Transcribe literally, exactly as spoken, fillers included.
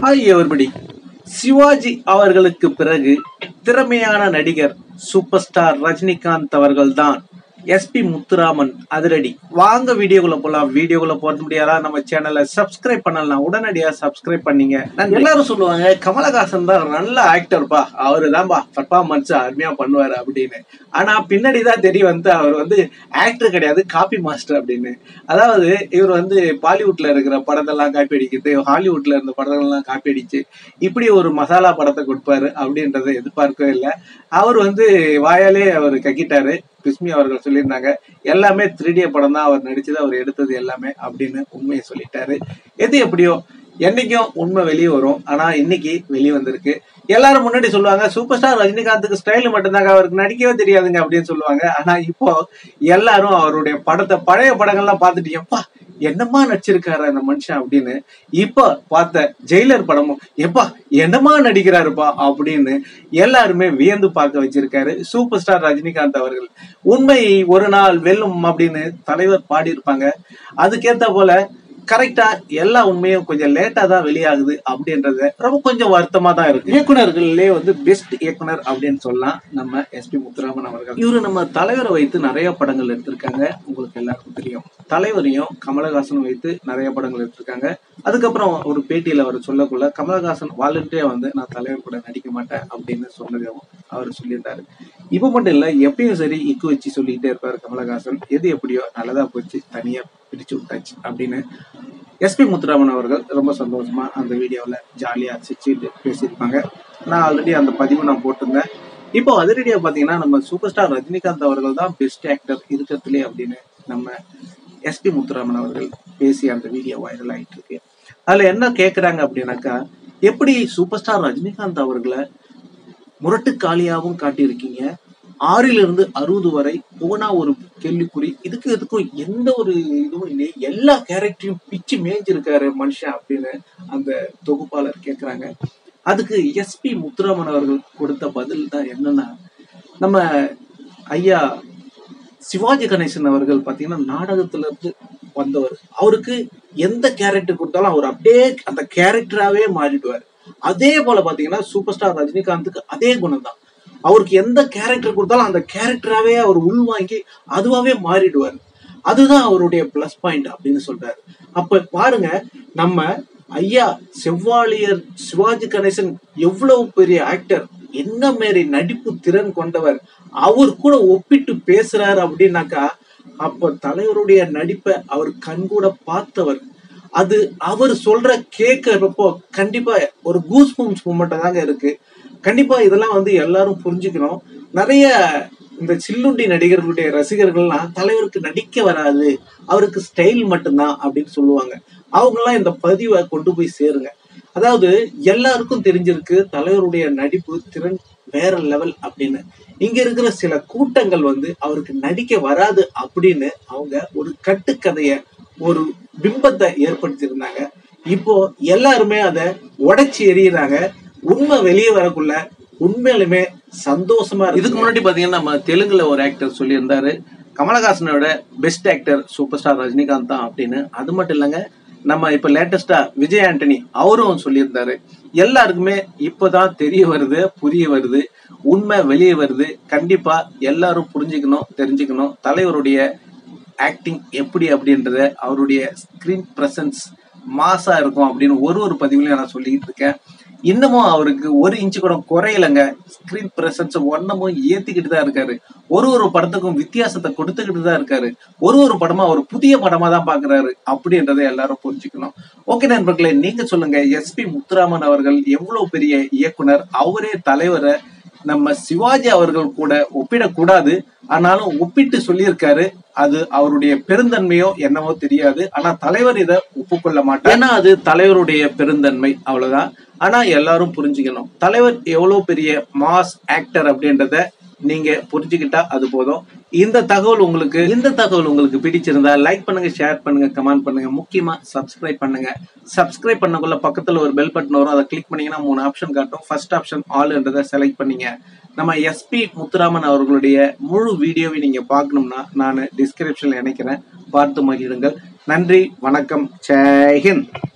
Hi everybody. Sivaji அவர்களுக்கு பிறகு திறமையான நடிகர் சூப்பர் ஸ்டார் ரஜினிகாந்த் அவர்கள்தான் எஸ்பி முத்துராமன் அதிரடி. வாங்க வீடியோக்குள்ள போலாம். வீடியோக்குள்ள போறது முடியாதா? நம்ம சேனலை சப்ஸ்கிரைப் பண்ணலாம். உடனடியா சப்ஸ்கிரைப் பண்ணீங்க. எல்லாரும் சொல்லுவாங்க கமலஹாசன் தான் நல்ல ஆக்டர்பா, அவரு தான்பா பர்ஃபார்மன்ஸ் அருமையா பண்ணுவாரு அப்படின்னு. ஆனா பின்னாடிதான் தெரிய வந்து அவர் வந்து ஆக்டர் கிடையாது, காப்பி மாஸ்டர் அப்படின்னு. அதாவது இவர் வந்து பாலிவுட்ல இருக்கிற படத்தெல்லாம் காப்பி அடிக்கிறது, ஹாலிவுட்ல இருந்த படத்தெல்லாம் காப்பி அடிச்சு இப்படி ஒரு மசாலா படத்தை கொடுப்பாரு அப்படின்றத எதிர்பார்க்கவே இல்லை. அவர் வந்து வாயாலே அவர் கக்கிட்டாரு. பிஸ்மி அவர்கள் சொல்லியிருந்தாங்க எல்லாமே த்ரீ டி படம் தான் அவர் நடிச்சது, அவர் எடுத்தது எல்லாமே அப்படின்னு உண்மையை சொல்லிட்டாரு. எது எப்படியோ என்னைக்கும் உண்மை வெளியே வரும். ஆனா இன்னைக்கு வெளியே வந்திருக்கு. எல்லாரும் முன்னாடி சொல்லுவாங்க சூப்பர் ஸ்டார் ரஜினிகாந்துக்கு ஸ்டைல் மட்டும்தாங்க, அவருக்கு நடிக்கவே தெரியாதுங்க அப்படின்னு சொல்லுவாங்க. ஆனா இப்போ எல்லாரும் அவருடைய படத்தை பழைய படங்கள்லாம் பார்த்துட்டு எப்பா என்னமா நடிச்சிருக்காரு அந்த மனுஷன் அப்படின்னு, இப்ப பார்த்த ஜெயிலர் படமும் எப்பா என்னமா நடிக்கிறாருப்பா அப்படின்னு எல்லாருமே வியந்து பார்க்க வச்சிருக்காரு சூப்பர் ஸ்டார் ரஜினிகாந்த் அவர்கள். உண்மை ஒரு நாள் வெல்லும் அப்படின்னு தலைவர் பாடியிருப்பாங்க. அதுக்கேத்த போல கரெக்டா எல்லா உண்மையும் கொஞ்சம் லேட்டா தான் வெளியாகுது அப்படின்றது ரொம்ப கொஞ்சம் வருத்தமா தான் இருக்கு. இயக்குனர்கள்லயே வந்து பெஸ்ட் இயக்குனர் அப்படின்னு சொல்லலாம் நம்ம எஸ்பி முத்துராமன் அவர்கள். இவரு நம்ம தலைவரை வைத்து நிறைய படங்கள் எடுத்திருக்காங்க. உங்களுக்கு எல்லாருக்கும் தெரியும். தலைவரையும் கமலஹாசன் வைத்து நிறைய படங்கள் எடுத்திருக்காங்க. அதுக்கப்புறம் ஒரு பேட்டியில அவர் சொல்லக்குள்ள கமலஹாசன் வாலண்டியா வந்து நான் தலைவர் கூட நடிக்க மாட்டேன் அப்படின்னு சொன்னதும் அவர் சொல்லியிருந்தாரு. இப்ப மட்டும் இல்ல, எப்பயும் சரி இக்கு வச்சு சொல்லிக்கிட்டே இருப்பாரு கமலஹாசன். எது எப்படியோ நல்லதா போச்சு, தனியா பிரிச்சு விட்டாச்சு அப்படின்னு எஸ்பி முத்துராமன் அவர்கள் ரொம்ப சந்தோஷமா அந்த வீடியோவில் ஜாலியா சிரிச்சுட்டு பேசியிருப்பாங்க. நான் ஆல்ரெடி அந்த பதிவு நான் போட்டிருந்தேன். இப்போ அதிரடியா பாத்தீங்கன்னா நம்ம சூப்பர் ஸ்டார் ரஜினிகாந்த் அவர்கள் தான் பெஸ்ட் ஆக்டர் இருக்கிறதுலே அப்படின்னு நம்ம எஸ்பி முத்துராமன் அவர்கள் பேசி அந்த வீடியோ வைரல் ஆயிட்டு இருக்கு. அதுல என்ன கேக்குறாங்க அப்படின்னாக்கா, எப்படி சூப்பர் ஸ்டார் ரஜினிகாந்த் அவர்களை முரட்டு காலியாவும் காட்டியிருக்கீங்க, ஆறிலிருந்து இருந்து அறுபது வரை போனா ஒரு கேள்விக்குறி, இதுக்கு எதுக்கும் எந்த ஒரு இதுவும் இல்லை, எல்லா கேரக்டரையும் பிச்சு மேய்ஞ்சிருக்காரு மனுஷன் அப்படின்னு அந்த தொகுப்பாளர் கேட்கிறாங்க. அதுக்கு எஸ்பி முத்துராமன் அவர்கள் கொடுத்த பதில் தான் என்னன்னா, நம்ம ஐயா சிவாஜி கணேசன் அவர்கள் பாத்தீங்கன்னா நாடகத்துல இருந்து வந்தவர். அவருக்கு எந்த கேரக்டர் கொடுத்தாலும் அவர் அப்படியே அந்த கேரக்டராவே மாறிடுவார். அதே போல பாத்தீங்கன்னா சூப்பர் ஸ்டார் ரஜினிகாந்துக்கு அதே குணம் தான். அவருக்கு எந்த கேரக்டர் கொடுத்தாலும் அந்த கேரக்டராவே அவர் உள்வாங்கி அதுவாவே மாறிடுவார். அதுதான் அவருடைய பிளஸ் பாயிண்ட் அப்படின்னு சொல்றாரு. அப்ப பாருங்க, நம்ம ஐயா செவ்வாழியர் சிவாஜி கணேசன் எவ்வளவு பெரிய ஆக்டர், என்ன மாரி நடிப்பு திறன் கொண்டவர், அவர் கூட ஒப்பிட்டு பேசுறாரு அப்படின்னாக்கா அப்ப தலைவருடைய நடிப்பை அவர் கண்கூட பார்த்தவர். அது அவர் சொல்ற கேட்கறப்போ கண்டிப்பா ஒரு கூஸ் பம்ப்ஸ் மூமெண்ட் தாங்க இருக்கு. கண்டிப்பா இதெல்லாம் வந்து எல்லாரும் புரிஞ்சுக்கணும். நிறைய இந்த சில்லுண்டி நடிகர்களுடைய ரசிகர்கள்லாம் தலைவருக்கு நடிக்க வராது, அவருக்கு ஸ்டைல் மட்டும்தான் அப்படின்னு சொல்லுவாங்க. அவங்க எல்லாம் இந்த பதிவை கொண்டு போய் சேருங்க. அதாவது எல்லாருக்கும் தெரிஞ்சிருக்கு தலைவருடைய நடிப்பு திறன் வேற லெவல் அப்படின்னு. இங்க இருக்கிற சில கூட்டங்கள் வந்து அவருக்கு நடிக்க வராது அப்படின்னு அவங்க ஒரு கட்டுக்கதைய ஒரு பிம்பத்தை ஏற்படுத்தி இருந்தாங்க. இப்போ எல்லாருமே அதை உடைச்சி எறிகிறாங்க. உண்மை வெளியே வரக்குள்ள உண்மையிலுமே சந்தோஷமா இருக்கு. இதுக்கு முன்னாடி பாத்தீங்கன்னா நம்ம தெலுங்குல ஒரு ஆக்டர் சொல்லியிருந்தாரு கமலஹாசனோட best actor super star Rajinikanth தான் அப்படின்னு. அது மட்டும் இல்லைங்க, நம்ம இப்ப லேட்டஸ்டா விஜய் ஆண்டனி அவரும் சொல்லியிருந்தாரு. எல்லாருக்குமே இப்பதான் தெரிய வருது, புரிய வருது, உண்மை வெளியே வருது. கண்டிப்பா எல்லாரும் புரிஞ்சுக்கணும், தெரிஞ்சுக்கணும் தலைவருடைய ஆக்டிங் எப்படி அப்படின்றத, அவருடைய ஸ்கிரீன் பிரசன்ஸ் மாசா இருக்கும் அப்படின்னு ஒரு ஒரு பதிவுலையும் நான் சொல்லிட்டு இருக்கேன். இன்னமும் அவருக்கு ஒரு இன்ச்சு கூட குறையலைங்க. ஸ்கிரீன் பிரசன்ஸ் ஒன்னமும் ஏத்திக்கிட்டு தான் இருக்காரு. ஒரு ஒரு படத்துக்கும் வித்தியாசத்தை கொடுத்துக்கிட்டு தான் இருக்காரு. ஒரு ஒரு படமா ஒரு புதிய படமா தான் பாக்குறாரு அப்படின்றத எல்லாரும் புரிஞ்சுக்கணும். ஓகே நண்பர்களே, நீங்க சொல்லுங்க, எஸ்பி முத்துராமன் அவர்கள் எவ்வளவு பெரிய இயக்குனர், அவரே தலைவரை நம்ம சிவாஜி அவர்கள் கூட ஒப்பிடக்கூடாது, ஆனாலும் ஒப்பிட்டு சொல்லியிருக்காரு. அது அவருடைய பெருந்தன்மையோ என்னவோ தெரியாது. ஆனா தலைவர் இதை ஒப்புக்கொள்ள மாட்டார். ஏன்னா அது தலைவருடைய பெருந்தன்மை, அவ்வளவுதான். ஆனா எல்லாரும் புரிஞ்சுக்கணும், தலைவர் எவ்வளவு பெரிய மாஸ் ஆக்டர் அப்படின்றத நீங்க புரிஞ்சுக்கிட்டா அது போதும். இந்த தகவல் உங்களுக்கு இந்த தகவல் உங்களுக்கு பிடிச்சிருந்தா லைக் பண்ணுங்க, ஷேர் பண்ணுங்க, கமெண்ட் பண்ணுங்க, முக்கியமா சப்ஸ்கிரைப் பண்ணுங்க. சப்ஸ்கிரைப் பண்ணக்குள்ள பக்கத்துல ஒரு பெல் பட்டன் வரும், அதை கிளிக் பண்ணீங்கன்னா மூணு ஆப்ஷன் காட்டும். ஃபர்ஸ்ட் ஆப்ஷன் ஆல்ன்றதை செலக்ட் பண்ணீங்க. நம்ம எஸ்பி முத்துராமன் அவர்களுடைய முழு வீடியோவை நீங்க பார்க்கணும்னா நான் டிஸ்கிரிப்ஷன்ல இணைக்கிறேன், பார்த்து மகிழுங்கள். நன்றி, வணக்கம், ஜெய் ஹிந்த்.